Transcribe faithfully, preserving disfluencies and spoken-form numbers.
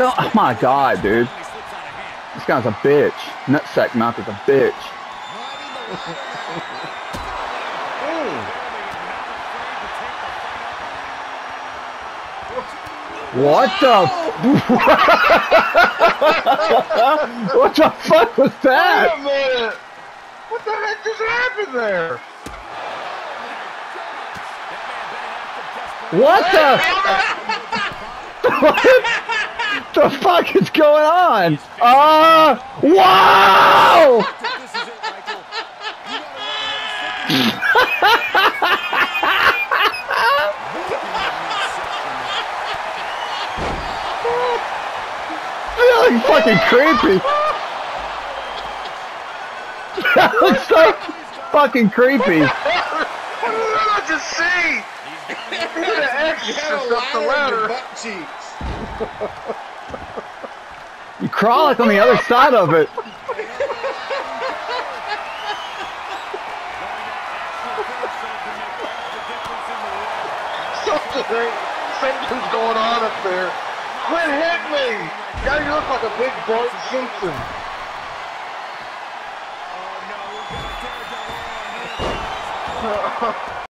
Oh my god, dude. This guy's a bitch. Nutsack mouth is a bitch. What the? What the fuck was that? Wait a minute! What the heck just happened there? What the? What the fuck is going on? Uh, wow! Feeling fucking creepy. That looks so fucking creepy. What did I just see? You had an X just up the ladder. Butt cheeks. You crawl like on the other side of it. Something, something's going on up there. Quit hitting me! Now you look like a big Bart Simpson. Oh no, we're gonna tear down.